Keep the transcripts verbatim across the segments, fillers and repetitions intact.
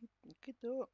gitu.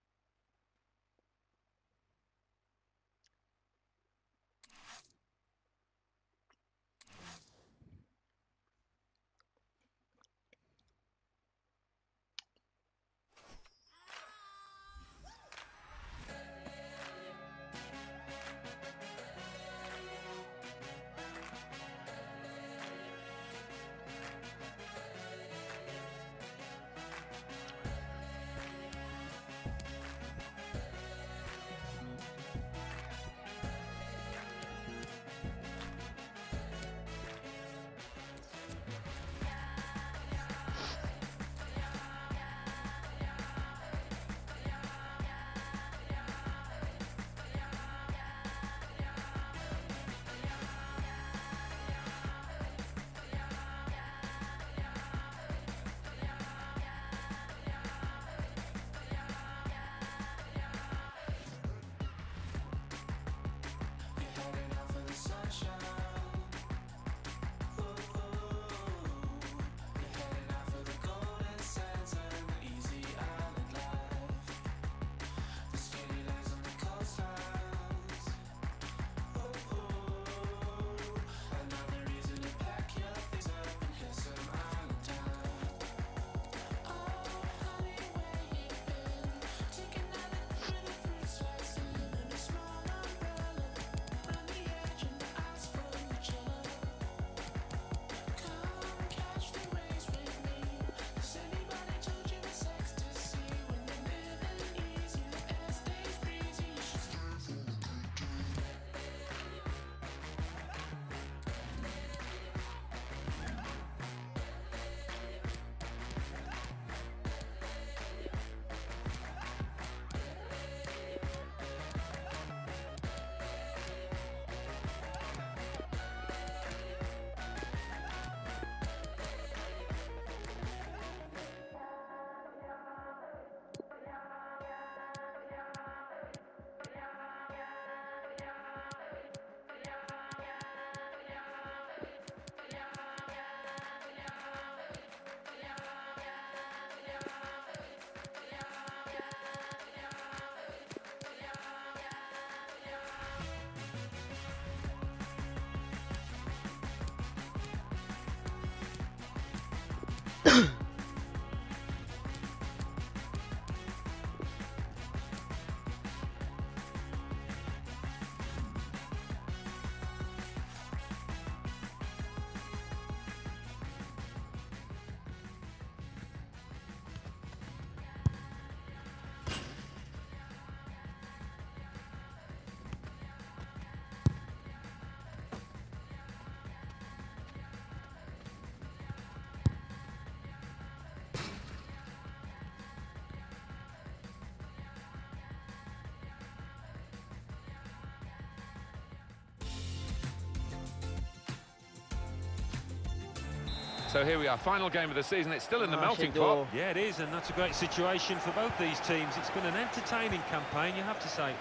So here we are, final game of the season. It's still in the Ah, melting chegou. pot. Yeah, it is, and that's a great situation for both these teams. It's been an entertaining campaign, you have to say.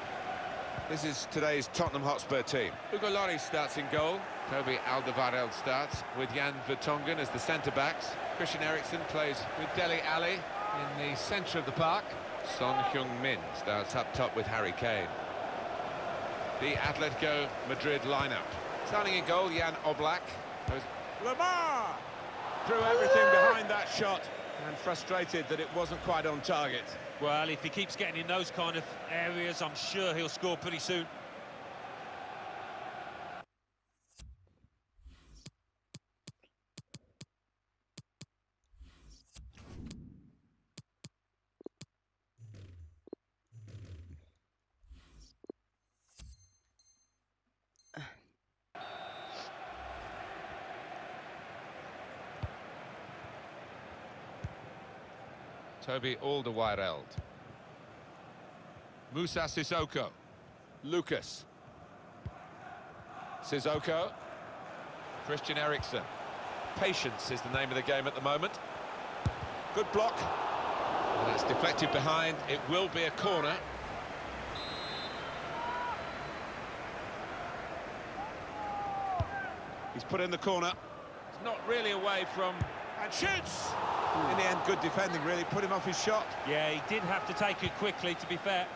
This is today's Tottenham Hotspur team. Hugo Lloris starts in goal. Toby Alderweireld starts with Jan Vertonghen as the centre-backs. Christian Eriksen plays with Dele Alli in the centre of the park. Son Heung-min starts up top with Harry Kane. The Atletico Madrid lineup. Starting in goal, Jan Oblak. Lamar! Threw everything behind that shot and frustrated that it wasn't quite on target. Well, if he keeps getting in those kind of areas, I'm sure he'll score pretty soon. Toby Alderweireld. Musa Sissoko. Lucas. Sissoko. Christian Eriksen. Patience is the name of the game at the moment. Good block. And that's deflected behind. It will be a corner. He's put in the corner. It's not really away from... and shoots! In the end, good defending, really, put him off his shot. Yeah, he did have to take it quickly, to be fair.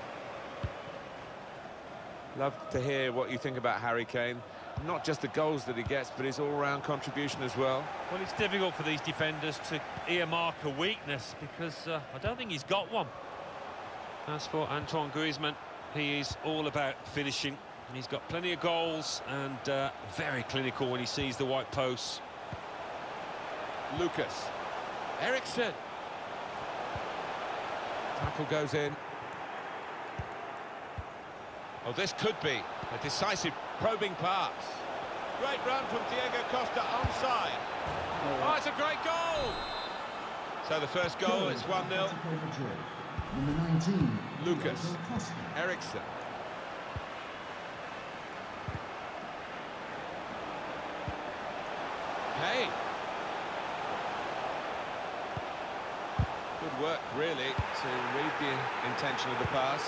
Love to hear what you think about Harry Kane. Not just the goals that he gets, but his all-round contribution as well. Well, it's difficult for these defenders to earmark a weakness because uh, I don't think he's got one. As for Antoine Griezmann, he is all about finishing. He's got plenty of goals and uh, very clinical when he sees the white posts. Lucas. Eriksen. Tackle goes in. Oh, this could be a decisive probing pass. Great run from Diego Costa onside. Oh, it's a great goal! So the first goal, it's one nil. Number nineteen, Lucas. Eriksen. Hey. Good work, really, to read the intention of the pass.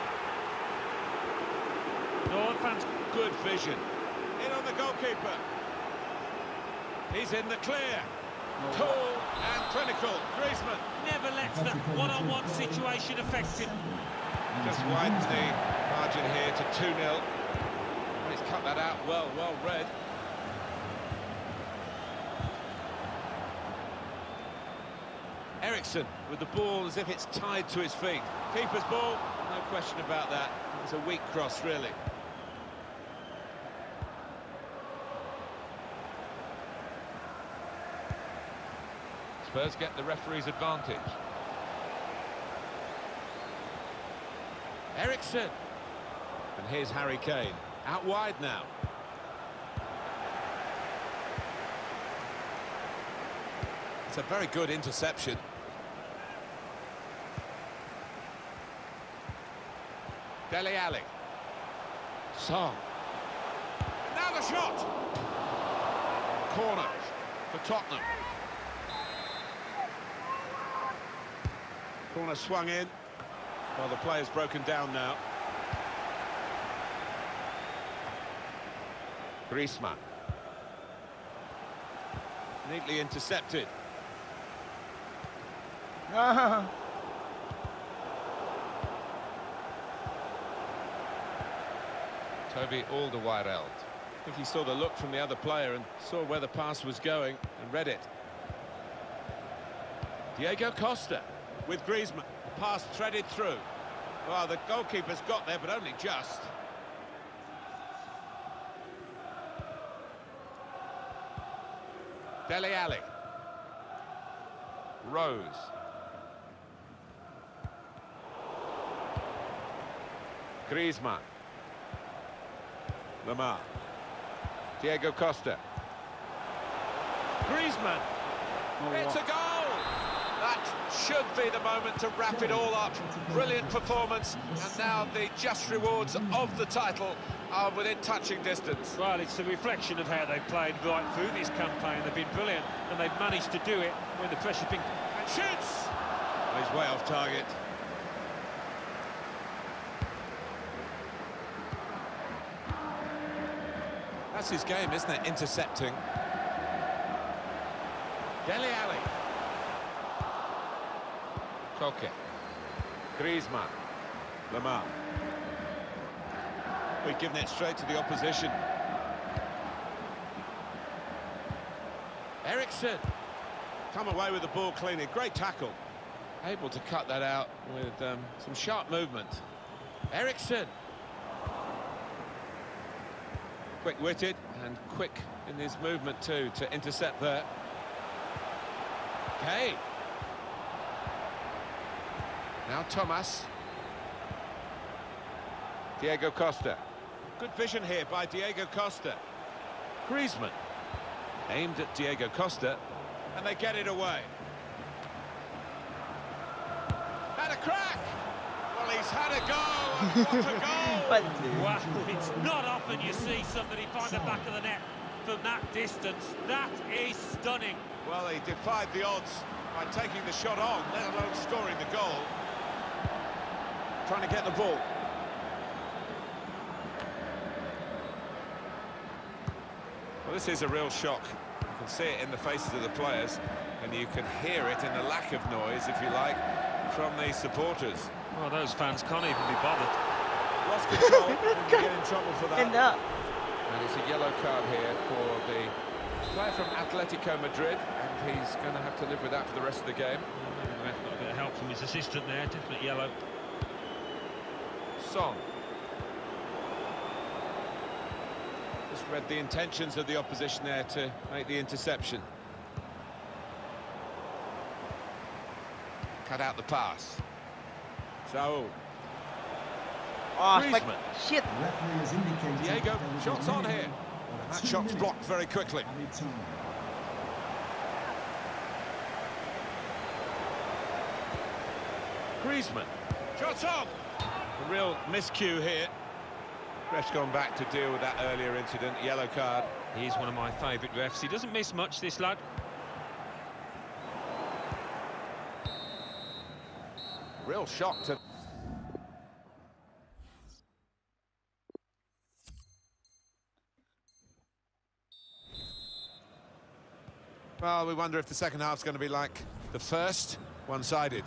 No, fans. Good vision. In on the goalkeeper. He's in the clear. Cool and clinical. Griezmann. Never lets that one-on-one situation affect him. Just widens the margin here to two nil. He's cut that out well, well read. Eriksen with the ball as if it's tied to his feet. Keeper's ball, no question about that. It's a weak cross, really. Spurs get the referee's advantage. Eriksen. And here's Harry Kane. Out wide now. It's a very good interception. Dele Alli. Song. Now the shot! Corner for Tottenham. Corner swung in. Well, the player's broken down now. Griezmann. Neatly intercepted. Ah. Toby Alderweireld. I think he saw the look from the other player and saw where the pass was going and read it. Diego Costa with Griezmann. Pass threaded through. Well, the goalkeeper's got there, but only just. Dele Alli. Rose. Griezmann. Lamar. Diego Costa. Griezmann. Oh, it's a goal! That should be the moment to wrap it all up. Brilliant performance, and now the just rewards of the title are within touching distance. Well, it's a reflection of how they've played right through this campaign. They've been brilliant, and they've managed to do it when the pressure's been... And shoots! Well, he's way off target. That's his game, isn't it? Intercepting. Dele Alli. Koke. Griezmann. Lamar. We've given it straight to the opposition. Eriksen. Come away with the ball cleanly. Great tackle. Able to cut that out with um, some sharp movement. Eriksen. Quick-witted and quick in his movement too to intercept there. Okay. Now Thomas. Diego Costa. Good vision here by Diego Costa. Griezmann. Aimed at Diego Costa, and they get it away. And a crack! Well, he's had a go, and what a goal! Wow, it's not often you see somebody find the back of the net from that distance. That is stunning. Well, he defied the odds by taking the shot on, let alone scoring the goal. Trying to get the ball. Well, this is a real shock. You can see it in the faces of the players. and you can hear it in the lack of noise, if you like, from the supporters. Well, those fans can't even be bothered. Lost control, and you get in trouble for that. End up. And it's a yellow card here for the player from Atletico Madrid, and he's going to have to live with that for the rest of the game. Maybe the ref got a bit of help from his assistant there, definitely yellow. Song. Just read the intentions of the opposition there to make the interception. Cut out the pass. So. Oh, it's like, Griezmann. shit. The referee has indicated Diego, there was a shots on minimum here. of That two shot's minutes blocked very quickly. added time. Griezmann. Shots on. A real miscue here. Ref's gone back to deal with that earlier incident. Yellow card. He's one of my favourite refs. He doesn't miss much, this lad. Real shock to... Well, we wonder if the second half's going to be like the first, one-sided.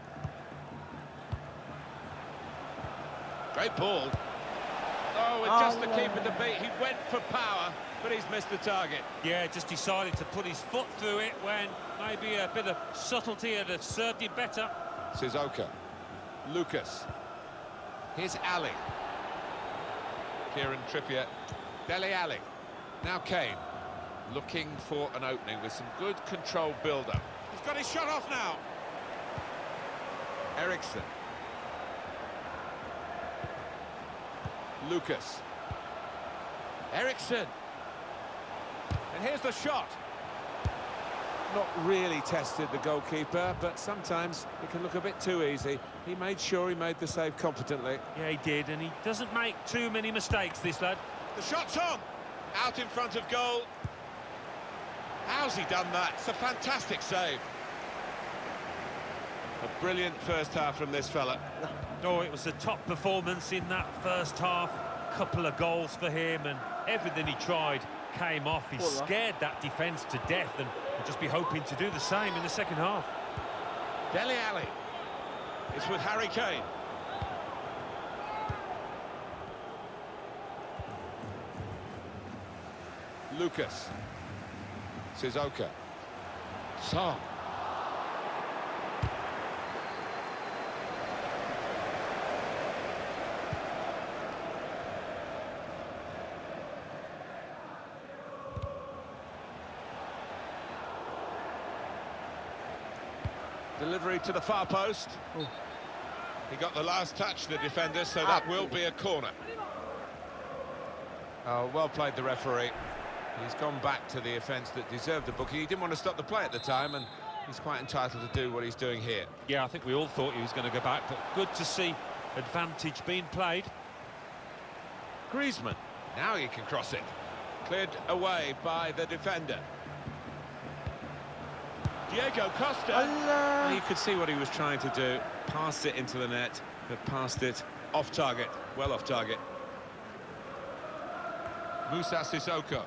Great ball. Oh, with just Oh, the no. keeper to beat. He went for power, but he's missed the target. Yeah, just decided to put his foot through it when maybe a bit of subtlety would have served him better. Sissoko. Lucas. Here's Ali. Kieran Trippier. Dele Alli. Now Kane. Looking for an opening with some good controlled build-up. He's got his shot off now. Ericsson. Lucas. Ericsson. And here's the shot. Not really tested the goalkeeper, but sometimes it can look a bit too easy. He made sure he made the save competently. Yeah, he did, and he doesn't make too many mistakes, this lad. The shot's on. Out in front of goal. How's he done that? It's a fantastic save. A brilliant first half from this fella. Oh, it was a top performance in that first half. Couple of goals for him, and everything he tried came off. He Voila. scared that defence to death, and we'll just be hoping to do the same in the second half. Dele Alli. It's with Harry Kane. Lucas. Sissoko. Song. Delivery to the far post. Oh. He got the last touch, the defender, so that will be a corner. Oh, well played, the referee. He's gone back to the offence that deserved the booking. He didn't want to stop the play at the time, and he's quite entitled to do what he's doing here. Yeah, I think we all thought he was going to go back, but good to see advantage being played. Griezmann. Now he can cross it. Cleared away by the defender. Diego Costa. Allah. Well, you could see what he was trying to do. Passed it into the net, but passed it off target. Well off target. Moussa Sissoko.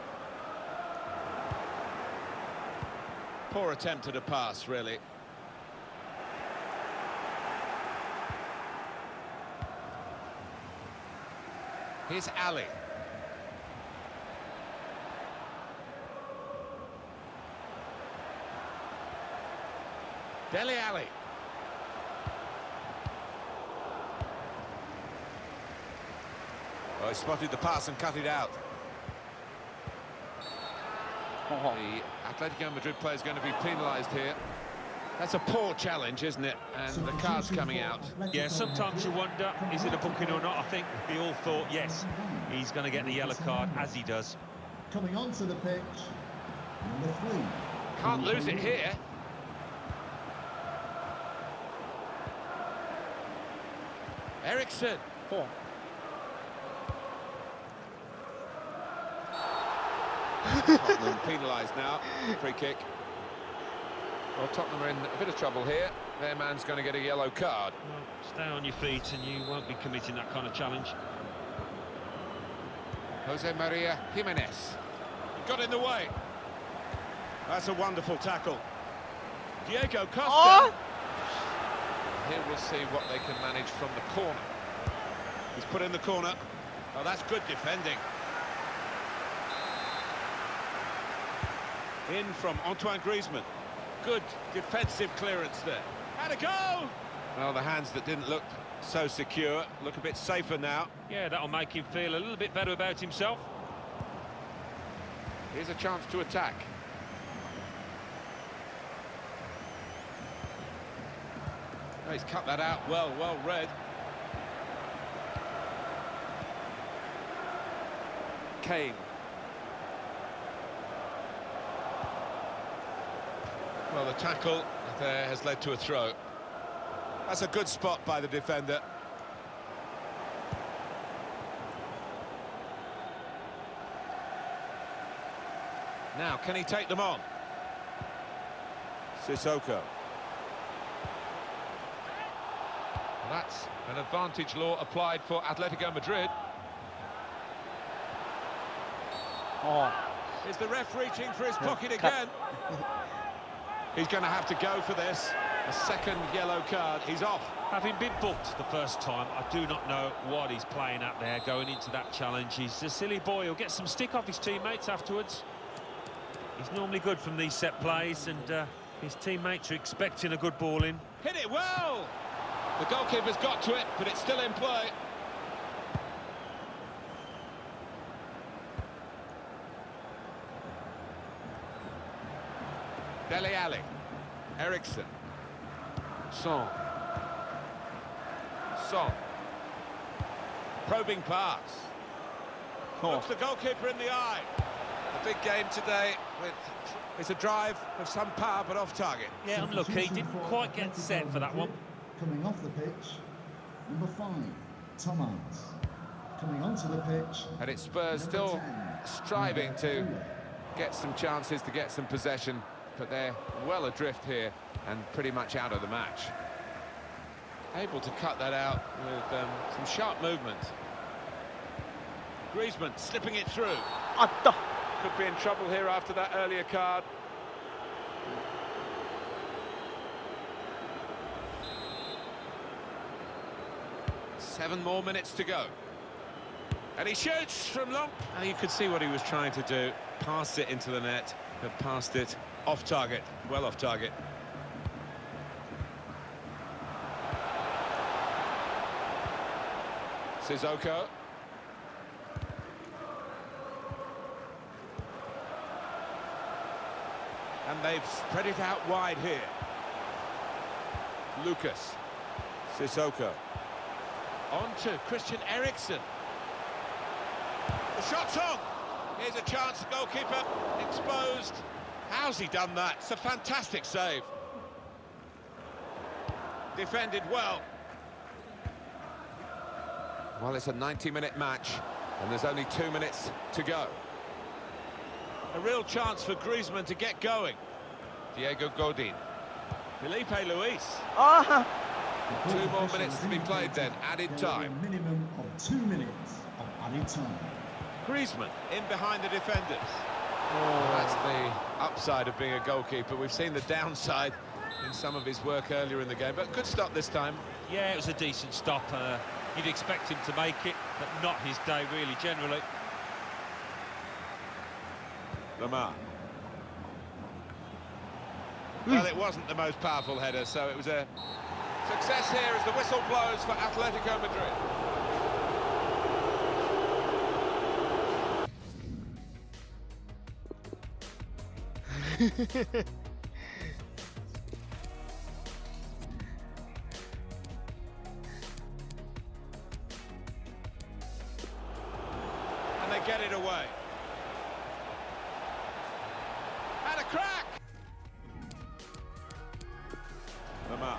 Poor attempt at a pass, really. Here's Ali. Dele Alli. Oh, he spotted the pass and cut it out. Oh. The Atletico Madrid player is going to be penalised here. That's a poor challenge, isn't it? And the card's coming out. Yeah, sometimes you wonder, is it a booking or not? I think we all thought, yes, he's going to get the yellow card, as he does. Coming onto the pitch, number three. Can't lose it here. Ericsson. Oh. Tottenham penalised now. Free kick. Well, Tottenham are in a bit of trouble here. Their man's going to get a yellow card. Well, stay on your feet and you won't be committing that kind of challenge. Jose Maria Jimenez. He got in the way. That's a wonderful tackle. Diego Costa. Oh! Here we'll see what they can manage from the corner. He's put in the corner. Oh, that's good defending. In from Antoine Griezmann. Good defensive clearance there. Had a go! Well, the hands that didn't look so secure look a bit safer now. Yeah, that'll make him feel a little bit better about himself. Here's a chance to attack. Oh, he's cut that out well, well read. Kane. Well, the tackle there has led to a throw. That's a good spot by the defender. Now, can he take them on? Sissoko. That's an advantage law applied for Atletico Madrid. Oh. Is the ref reaching for his pocket Cut. again? He's going to have to go for this. A second yellow card. He's off. Having been booked the first time, I do not know what he's playing at there going into that challenge. He's a silly boy. He'll get some stick off his teammates afterwards. He's normally good from these set plays, and uh, his teammates are expecting a good ball in. Hit it well! The goalkeeper's got to it, but it's still in play. Dele Alli. Ericsson. Son. Son. Probing pass. Oh. Looks the goalkeeper in the eye. A big game today with it's a drive of some power but off target. Yeah, unlucky. He didn't quite get set for that one. Coming off the pitch, number five, Thomas. Coming onto the pitch. And it's Spurs still striving to get some chances, to get some possession, but they're well adrift here and pretty much out of the match. Able to cut that out with um, some sharp movement. Griezmann slipping it through. Atta. Could be in trouble here after that earlier card. Seven more minutes to go. And he shoots from long. And you could see what he was trying to do. Passed it into the net, but passed it off target. Well off target. Sissoko. And they've spread it out wide here. Lucas. Sissoko. On to Christian Eriksen. The shot's on. Here's a chance, the goalkeeper exposed. How's he done that? It's a fantastic save. Defended well. Well, it's a ninety minute match, and there's only two minutes to go. A real chance for Griezmann to get going. Diego Godin. Felipe Luis. Ah. Two more minutes to be played then, added time. A minimum of two minutes of added time. Griezmann in behind the defenders. Oh. That's the upside of being a goalkeeper. We've seen the downside in some of his work earlier in the game, but good stop this time. Yeah, it was a decent stop. Uh, you'd expect him to make it, but not his day, really, generally. Lamar. Well, it wasn't the most powerful header, so it was a success here as the whistle blows for Atletico Madrid. And they get it away. And a crack! Lamar.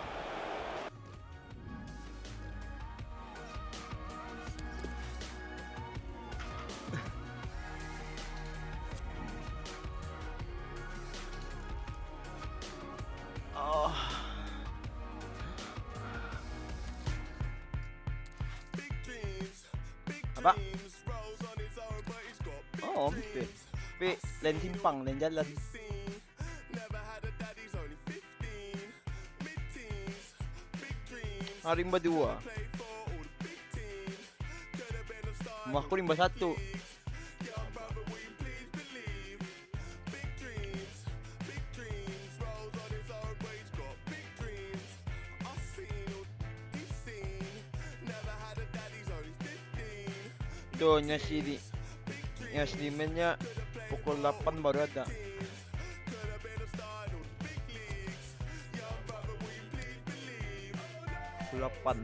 Oh. Apa? Oh, mesti. Tapi len timpang, len jalan. Haring ba dua? Mako rin ba satu? Tuh, nya si nya si nya pukul delapan baru ada. Pukul delapan.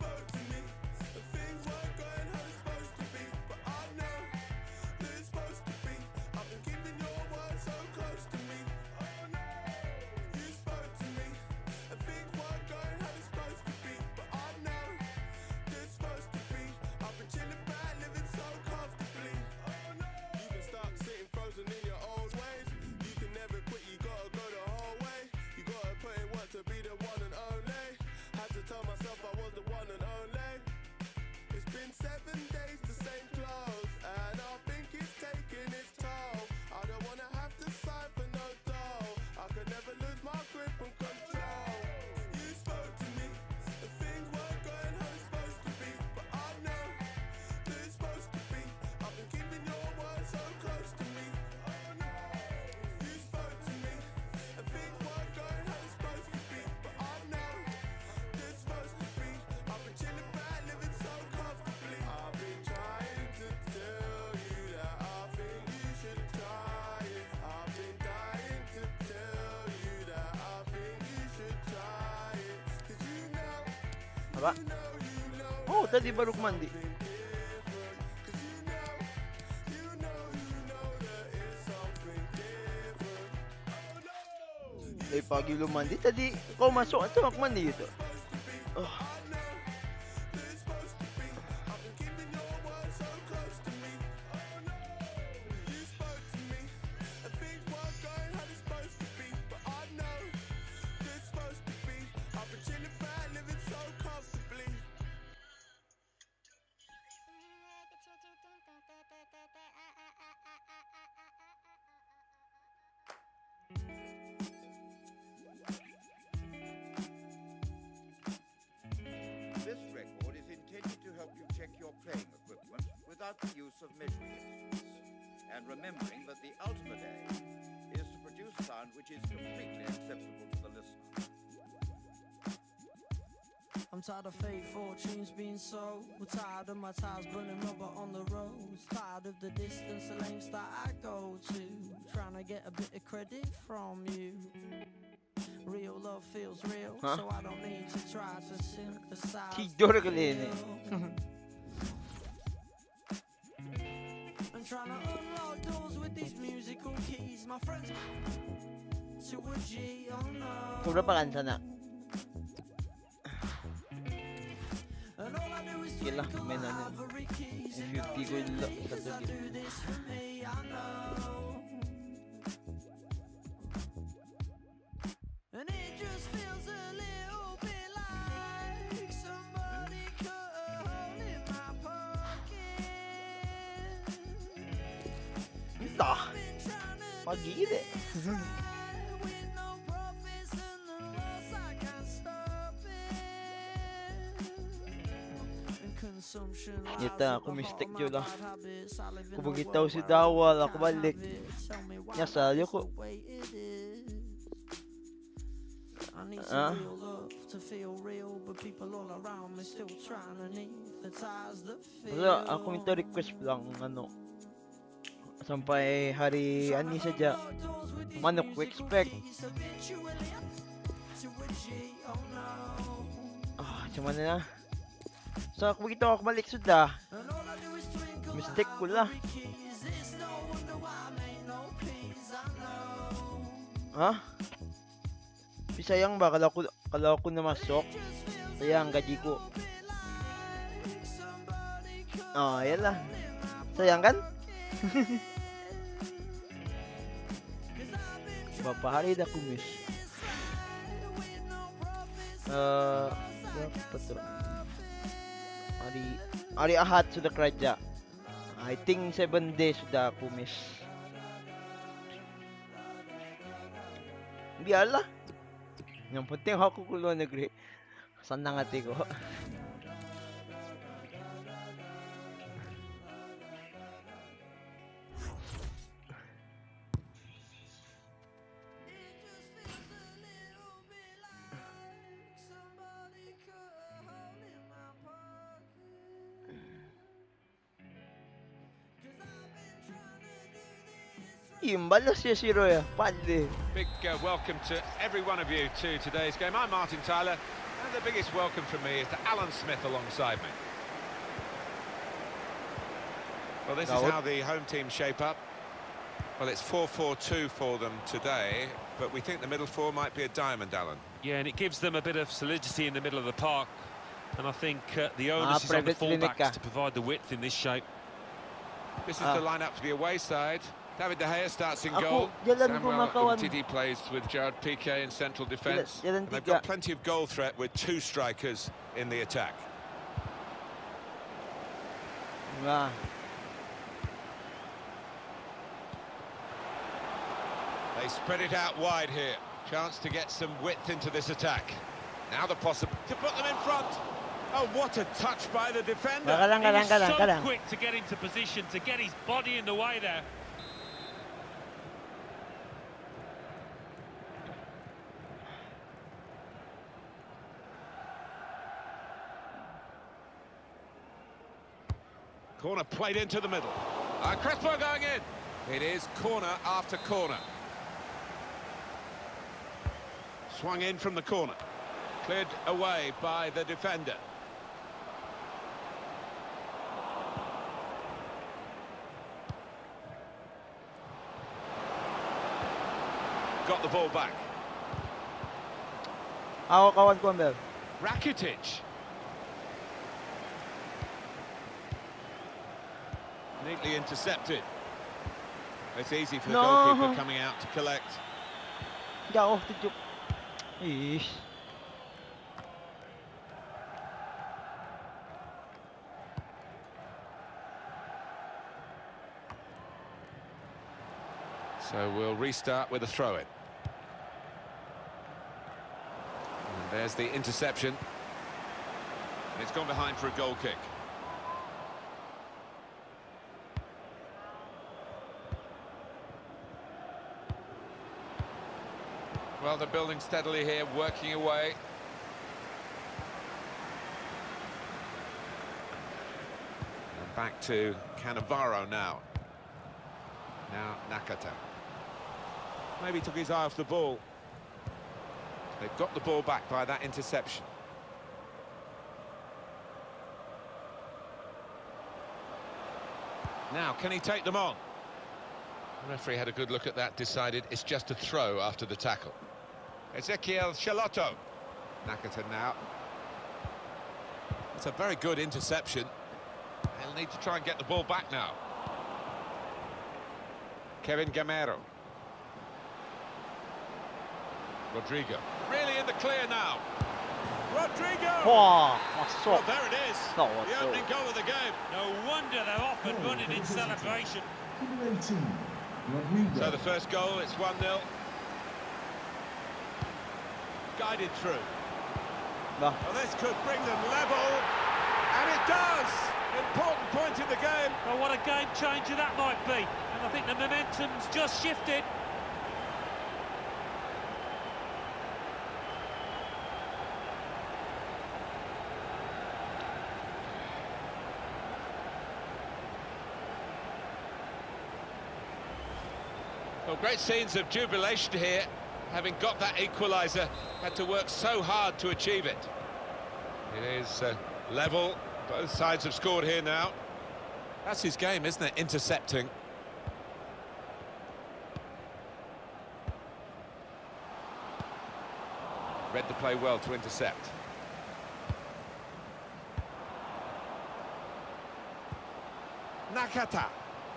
Apa? Oh, tadi baru mandi. Dari pagi belum mandi, tadi kau masuk atau aku mandi gitu? Oh. This record is intended to help you check your playing equipment without the use of measuring instruments, and remembering that the ultimate aim is to produce sound which is completely acceptable to the listener. I'm tired of fate fortunes being sold. We're tired of my tires burning rubber on the roads. Tired of the distance, the lengths that I go to. Trying to get a bit of credit from you. Real love feels real, huh? So I don't need to try to synthesize. Tidur kali ini. I'm trying to unlock doors with these musical keys. My friends to a G, oh no. Berapa kan sana? Gila, mainannya. F U P gue dulu satu game. And it just feels a little bit like somebody cut a hole in my pocket. Entah. Pagi deh. With no profits and the loss, I can't stop it. And consumption Nyata aku mistake je lah. Aku beritahu sudah awal aku balik. Nyasal je aku. Uh. So, aku minta request lang ano sampai hari ani saja. Mana aku expect? Ah, macam mana lah? So aku beritahu aku balik sudah. Mistake ko lah. Hah? Tapi sayang ba kalau aku kalau aku na masuk, sayang gaji ko. Oh, yalah. Sayang kan? Berapa hari dah aku miss? Uh, berapa tu? Hari hari Ahad sudah kerja. I think seven days sudah aku miss. Biarlah. Yang penting aku keluar negeri. Saan nangati ko? Imbalos siya si Roy, pali. Big uh, welcome to every one of you to today's game. I'm Martin Tyler, and the biggest welcome from me is to Alan Smith alongside me. Well, this is how the home team shape up. Well, it's four four two for them today, but we think the middle four might be a diamond, Alan. Yeah, and it gives them a bit of solidity in the middle of the park. And I think uh, the onus Ah, is on the private clinic fullbacks ka. to provide the width in this shape. This is Ah. the lineup for the away side. David De Gea starts in Ako, goal. Jalan Samuel Bumakawan. Umtiti plays with Gerard Piqué in central defence. Jalan They've Tiga. got plenty of goal threat with two strikers in the attack. Nga. They spread it out wide here. Chance to get some width into this attack. Now the possible to put them in front. Oh, what a touch by the defender. Ka lang, ka lang, He's ka lang, ka so lang. quick to get into position, to get his body in the way there. Corner played into the middle. Uh, Crespo going in. It is corner after corner. Swung in from the corner. Cleared away by the defender. Got the ball back. Ako kawan ko, Amber. Rakitic. Neatly intercepted. It's easy for the No. goalkeeper coming out to collect. Hindi ako, tidyok. Ish. So we'll restart with a throw-in. And there's the interception. It's gone behind for a goal kick. Well, they're building steadily here, working away. And back to Cannavaro now. Now Nakata. Maybe took his eye off the ball. They've got the ball back by that interception. Now, can he take them on? The referee had a good look at that, decided it's just a throw after the tackle. Ezequiel Chalotto. Nakata now. It's a very good interception. They'll need to try and get the ball back now. Kevin Gamero. Rodrigo. Really in the clear now. Rodrigo! Wah, Well, masok. there it is. No, The what opening goal of the game. No wonder they're off and Goal running for in the visitor. celebration. Number eighteen, Rodrigo. So the first goal, it's one nil. Guided through. Bah. Well, this could bring them level. And it does! Important point in the game. Well, what a game changer that might be. And I think the momentum's just shifted. Well, great scenes of jubilation here. Having got that equaliser, had to work so hard to achieve it. It is uh, level. Both sides have scored here now. That's his game, isn't it? Intercepting. Read the play well to intercept. Nakata.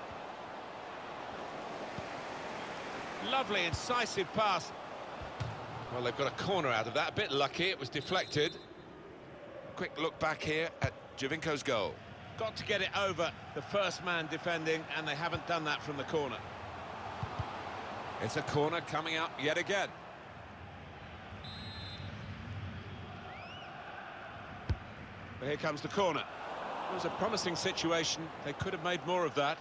Lovely, incisive pass. Well, they've got a corner out of that. A bit lucky, it was deflected. Quick look back here at Giovinco's goal. Got to get it over the first man defending, and they haven't done that from the corner. It's a corner coming up yet again. But here comes the corner. It was a promising situation. They could have made more of that.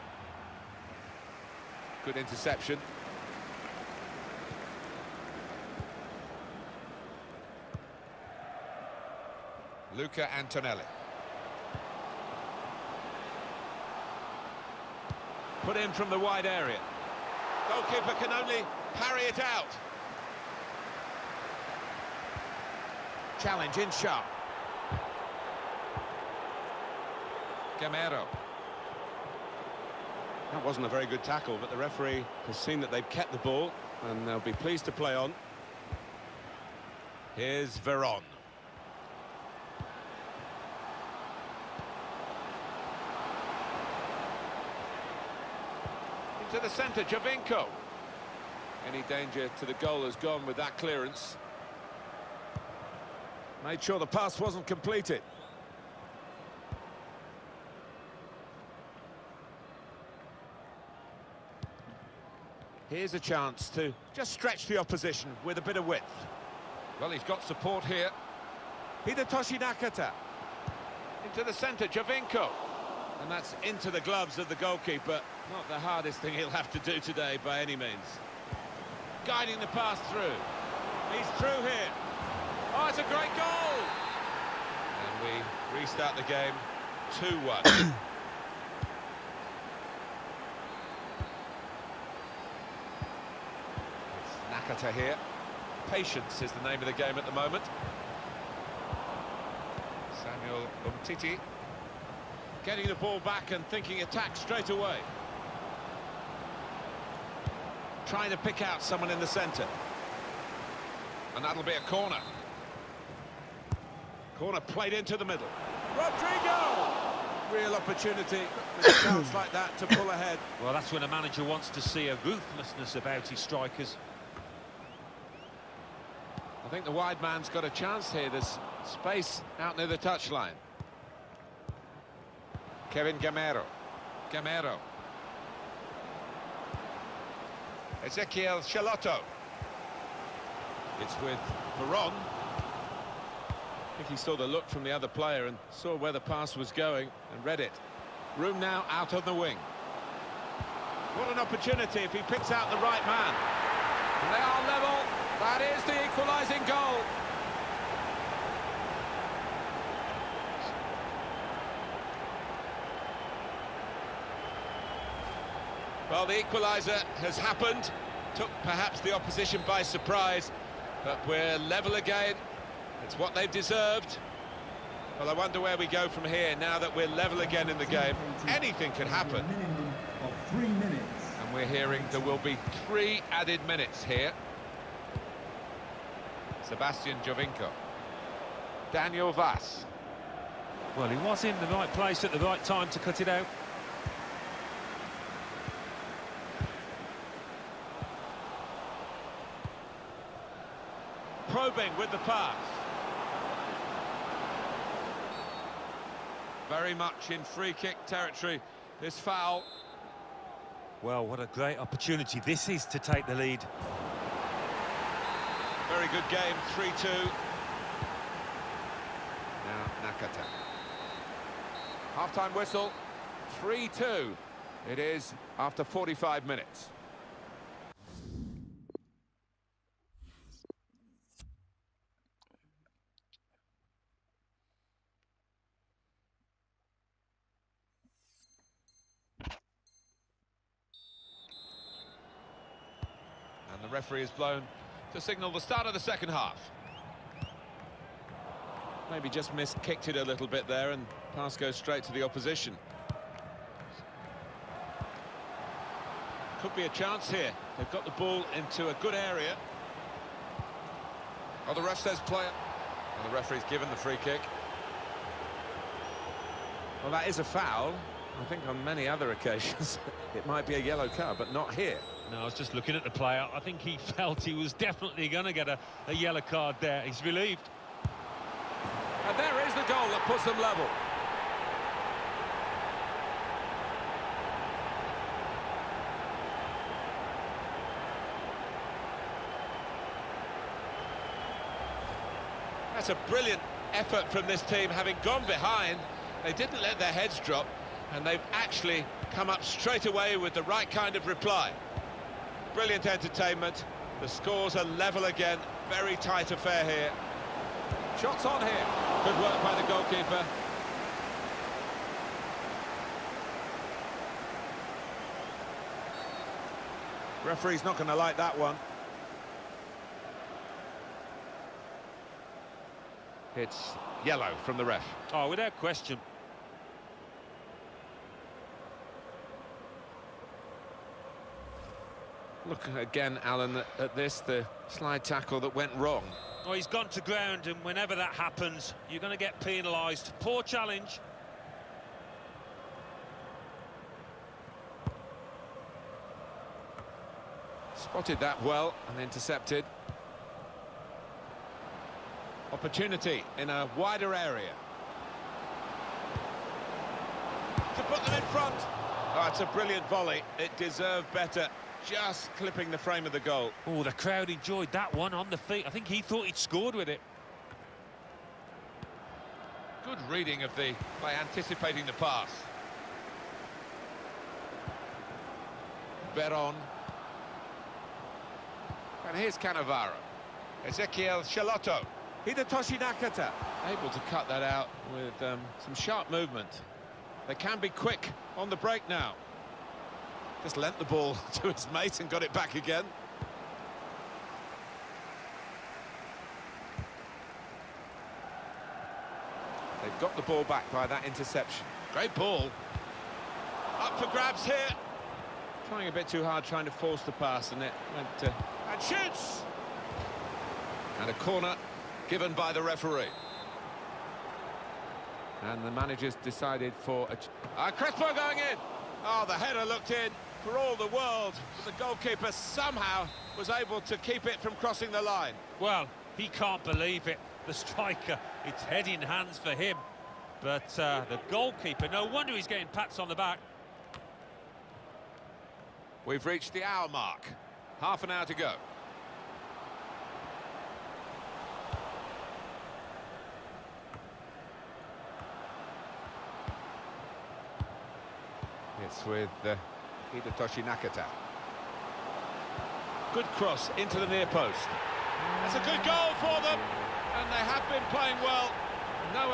Good interception. Luca Antonelli. Put in from the wide area. Goalkeeper can only parry it out. Challenge in sharp. Gamero. That wasn't a very good tackle, but the referee has seen that they've kept the ball, and they'll be pleased to play on. Here's Veron. Into the centre, Jovinko. Any danger to the goal has gone with that clearance. Made sure the pass wasn't completed. Here's a chance to just stretch the opposition with a bit of width. Well, he's got support here. Hidetoshi Nakata. Into the centre, Jovinko. And that's into the gloves of the goalkeeper. Not the hardest thing he'll have to do today by any means. Guiding the pass through. He's through here. Oh, it's a great goal! And we restart the game two one. It's Nakata here. Patience is the name of the game at the moment. Samuel Umtiti. Getting the ball back and thinking attack straight away. Trying to pick out someone in the centre. And that'll be a corner. Corner played into the middle. Rodrigo! Real opportunity with a chance like that to pull ahead. Well, that's when a manager wants to see a ruthlessness about his strikers. I think the wide man's got a chance here. There's space out near the touchline. Kevin Gamero. Gamero. Ezequiel Chalotto. It's with Veron. I think he saw the look from the other player and saw where the pass was going and read it. Room now out on the wing. What an opportunity if he picks out the right man. And they are level. That is the equalising goal. Well, the equaliser has happened. Took perhaps the opposition by surprise, but we're level again. It's what they've deserved. Well, I wonder where we go from here now that we're level again in the game. Anything can happen. A minimum of three minutes. And we're hearing there will be three added minutes here. Sebastian Jovinko. Daniel Vass. Well, he was in the right place at the right time to cut it out. Probing with the pass. Very much in free kick territory, this foul. Well, what a great opportunity this is to take the lead. Very good game, three two. Now Nakata. Half-time whistle, three two. It is after forty-five minutes. And the referee is blown to signal the start of the second half. Maybe just missed-kicked it a little bit there, and pass goes straight to the opposition. Could be a chance here. They've got the ball into a good area. Oh, the ref says play it. And the referee's given the free kick. Well, that is a foul. I think on many other occasions it might be a yellow card, but not here. No, I was just looking at the player. I think he felt he was definitely going to get a, a yellow card there. He's relieved. And there is the goal that puts them level. That's a brilliant effort from this team, having gone behind. They didn't let their heads drop, and they've actually come up straight away with the right kind of reply. Brilliant entertainment. The scores are level again. Very tight affair here. Shots on here. Good work by the goalkeeper. Referee's not going to like that one. It's yellow from the ref. Oh, without question. Look again, Alan, at, at this, the slide tackle that went wrong. Well, he's gone to ground, and whenever that happens, you're going to get penalised. Poor challenge. Spotted that well and intercepted. Opportunity in a wider area. To put them in front. Oh, it's a brilliant volley. It deserved better. Just clipping the frame of the goal. Oh, the crowd enjoyed that one on the feet. I think he thought he'd scored with it. Good reading of the by anticipating the pass. Veron. And here's Cannavaro. Ezequiel Chalotto. Hidetoshi Nakata. Able to cut that out with um, some sharp movement. They can be quick on the break now. Just lent the ball to his mate and got it back again. They've got the ball back by that interception. Great ball. Up for grabs here. Trying a bit too hard, trying to force the pass, and it went to... And shoots! And a corner given by the referee. And the manager's decided for a... Ah, Crespo going in! Oh, the header looked in for all the world. The goalkeeper somehow was able to keep it from crossing the line. Well, he can't believe it. The striker, it's head in hands for him. But uh, the goalkeeper, no wonder he's getting pats on the back. We've reached the hour mark. Half an hour to go. It's with uh, Hidetoshi Nakata. Good cross into the near post. That's a good goal for them, and they have been playing well. No.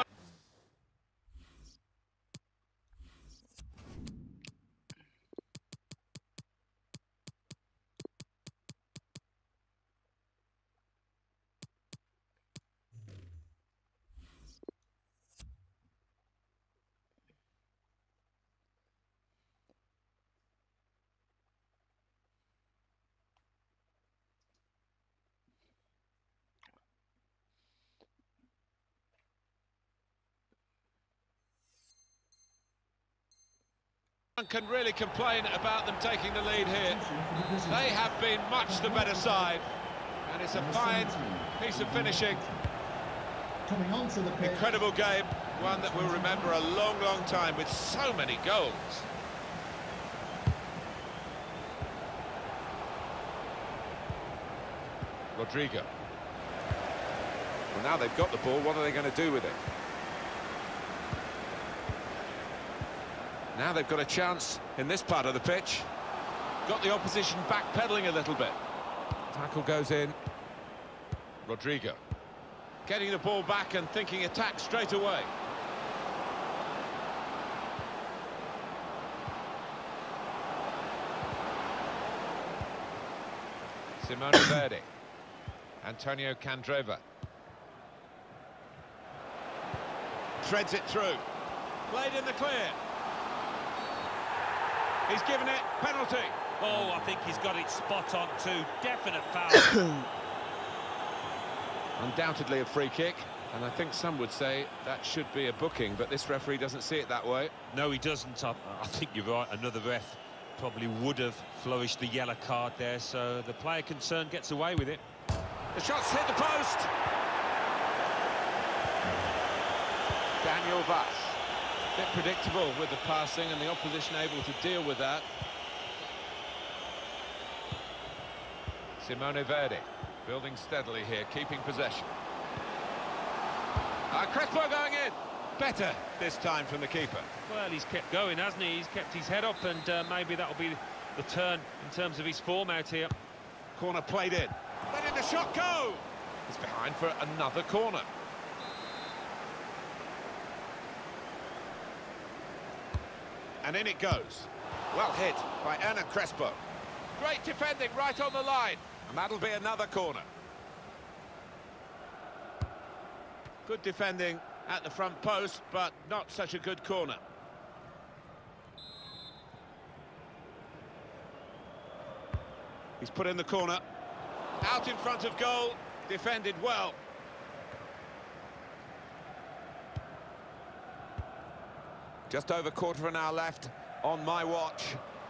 Can really complain about them taking the lead here. They have been much the better side, and it's a fine piece of finishing. Coming onto the pitch. Incredible game, one that we'll remember a long, long time with so many goals. Rodrigo. Well, now they've got the ball, what are they going to do with it? Now they've got a chance in this part of the pitch. Got the opposition backpedaling a little bit. Tackle goes in. Rodrigo. Getting the ball back and thinking attack straight away. Simone Verdi. Antonio Candreva. Threads it through. Played in the clear. He's given it, penalty. Oh, I think he's got it spot on too. Definite foul. Undoubtedly a free kick, and I think some would say that should be a booking, but this referee doesn't see it that way. No, he doesn't. I, I think you're right. Another ref probably would have flourished the yellow card there, so the player concerned gets away with it. The shot's hit the post. Daniel Vaz. Bit predictable with the passing and the opposition able to deal with that. Simone Verdi building steadily here, keeping possession. Uh, Crespo going in. Better this time from the keeper. Well, he's kept going, hasn't he? He's kept his head up, and uh, maybe that'll be the turn in terms of his form out here. Corner played in. Letting the shot go. He's behind for another corner. And in it goes. Well hit by Hernan Crespo. Great defending right on the line. And that'll be another corner. Good defending at the front post, but not such a good corner. He's put in the corner. Out in front of goal. Defended well. Just over quarter of an hour left on my watch.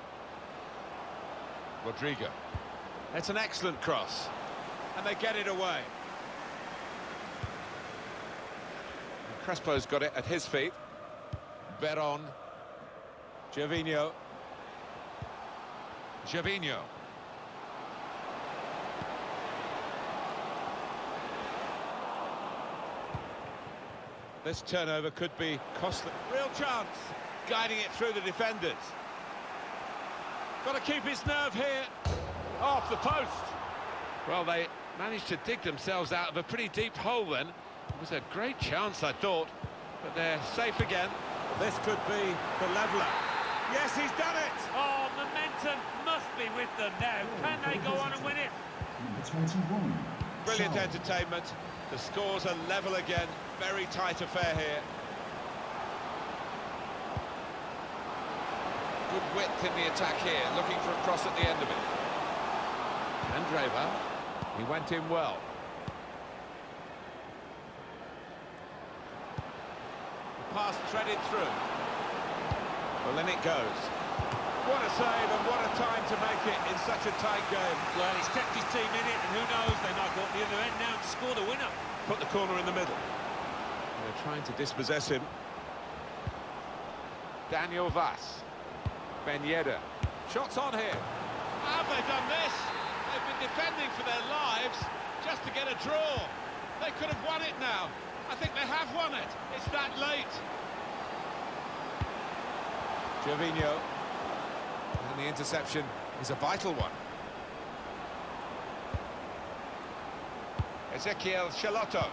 Rodrigo. It's an excellent cross. And they get it away. And Crespo's got it at his feet. Veron. Gervinho. Gervinho. This turnover could be costly. Real chance. Guiding it through the defenders. Got to keep his nerve here. Off the post. Well, they managed to dig themselves out of a pretty deep hole then. It was a great chance, I thought. But they're safe again. This could be the leveller. Yes, he's done it! Oh, momentum must be with them now. Can they go on and win it? Number twenty-one. Brilliant Saul. entertainment. The scores are level again. Very tight affair here. Good width in the attack here. Looking for a cross at the end of it. Andreva. He went in well. The pass threaded through. Well, in it goes. What a save and what a time to make it in such a tight game. Well, he's kept his team in it, and who knows, they might go up the other end now to score the winner. Put the corner in the middle. They're trying to dispossess him. Daniel Vaz. Ben Yedder. Shots on here. How have they done this? They've been defending for their lives just to get a draw. They could have won it now. I think they have won it. It's that late. Gervinho. And the interception is a vital one. Ezequiel Chalotto.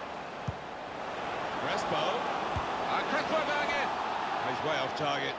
Crespo. And Crespo going in. He's way off target.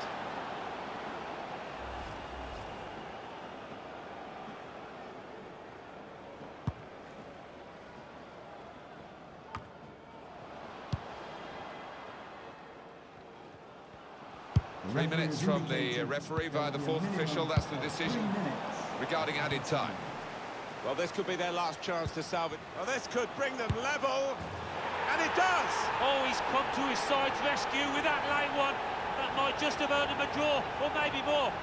Three minutes from the referee via the fourth official. That's the decision regarding added time. Well, this could be their last chance to salvage. Well, this could bring them level. And it does! Oh, he's come to his side's rescue with that late one. That might just have earned him a draw, or maybe more.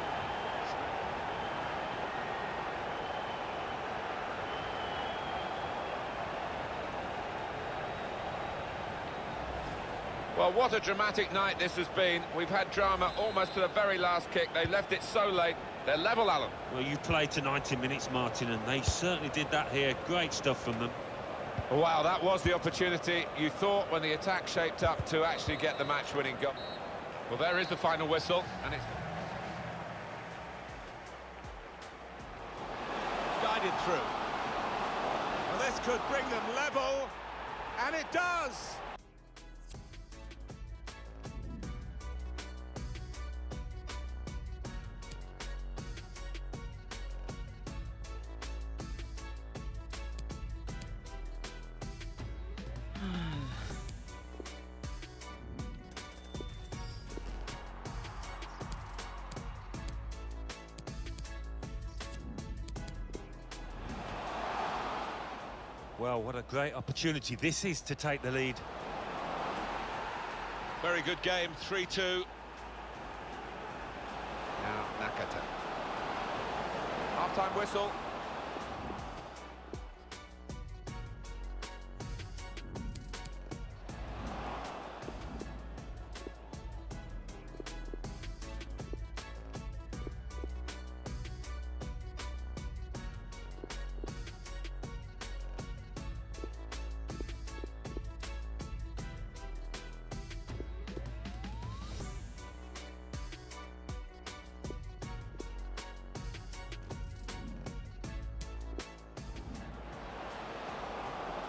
Well, what a dramatic night this has been. We've had drama almost to the very last kick. They left it so late. They're level, Alan. Well, you played to ninety minutes, Martin, and they certainly did that here. Great stuff from them. Wow, that was the opportunity you thought when the attack shaped up to actually get the match-winning goal. Well, there is the final whistle, and it's guided through. Well, this could bring them level, and it does! Well, what a great opportunity this is to take the lead. Very good game, three two. Now Nakata. Half-time whistle.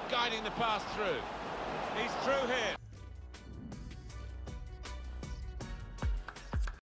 guiding the pass through. He's through here.